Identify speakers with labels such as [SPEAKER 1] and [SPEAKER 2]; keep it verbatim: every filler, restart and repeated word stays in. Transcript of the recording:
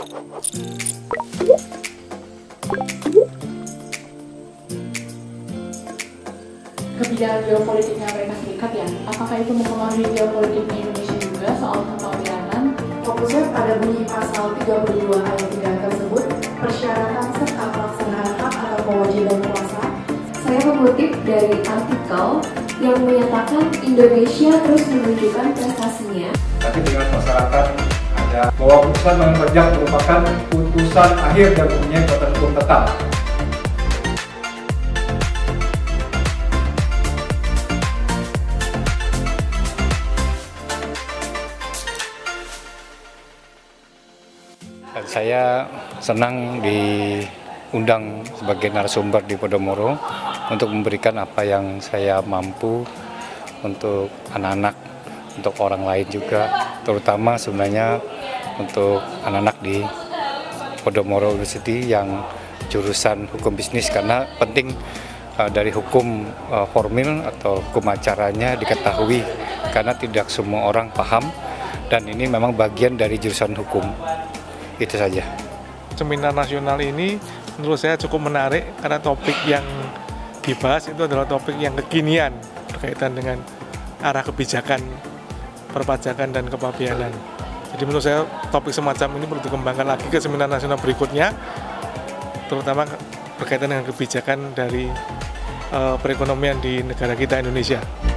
[SPEAKER 1] Kebijakan geopolitiknya Amerika Serikat ya, apakah itu mempengaruhi geopolitiknya Indonesia juga soal kepabeanan?
[SPEAKER 2] Fokusnya pada bunyi pasal tiga puluh dua ayat tiga tersebut, persyaratan serta pelaksanaan hak atau kewajiban puasa.
[SPEAKER 3] Saya mengutip dari artikel yang menyatakan Indonesia terus menunjukkan prestasinya.
[SPEAKER 4] Tapi dengan masyarakat ada bahwa putusan yang pajak merupakan putusan akhir dan mempunyai kekuatan hukum tetap.
[SPEAKER 5] Saya senang diundang sebagai narasumber di Podomoro untuk memberikan apa yang saya mampu untuk anak-anak, untuk orang lain juga, terutama sebenarnya untuk anak-anak di Podomoro University yang jurusan hukum bisnis, karena penting uh, dari hukum uh, formil atau hukum acaranya diketahui, karena tidak semua orang paham dan ini memang bagian dari jurusan hukum. Itu saja.
[SPEAKER 6] Seminar nasional ini menurut saya cukup menarik karena topik yang dibahas itu adalah topik yang kekinian berkaitan dengan arah kebijakan perpajakan dan kepabeanan. Jadi menurut saya topik semacam ini perlu dikembangkan lagi ke seminar nasional berikutnya, terutama berkaitan dengan kebijakan dari uh, perekonomian di negara kita Indonesia.